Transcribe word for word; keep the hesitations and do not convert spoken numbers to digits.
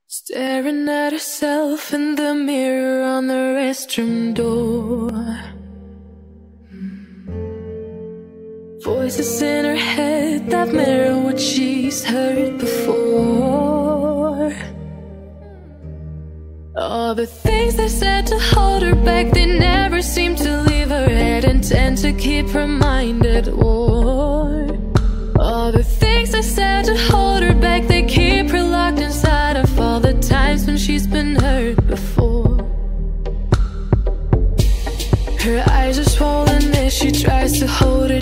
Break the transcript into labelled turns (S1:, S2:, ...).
S1: Staring at herself in the mirror on the restroom door. Voices in her head that mirror what she's heard before. All the things they said to hold her back, they never seem to leave her head and tend to keep her mind at war. All the things they said to hold her back, they keep her locked inside of all the times when she's been hurt before. Her eyes are swollen as she tries to hold